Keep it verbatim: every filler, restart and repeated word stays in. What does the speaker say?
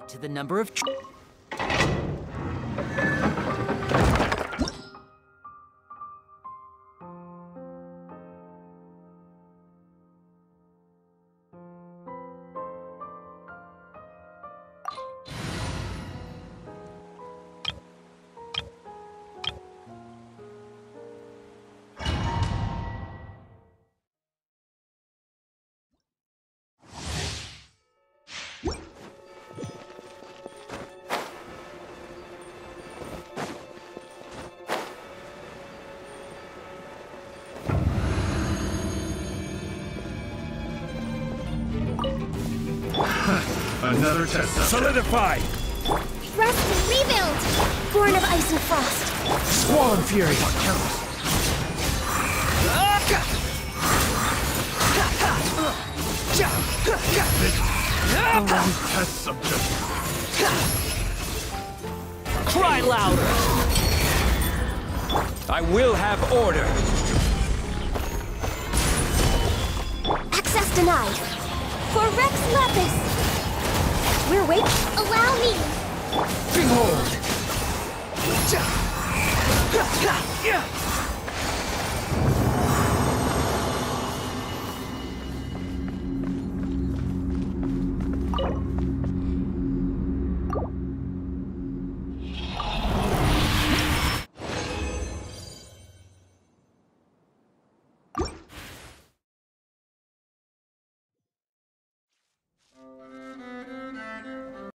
to the number of... Tr Another test. Solidify! Rest and rebuild! Born of ice and frost. Swan Fury! Test subject. Cry louder! I will have order! Access denied. For Rex Lapis! We're waiting. Allow me! Behold!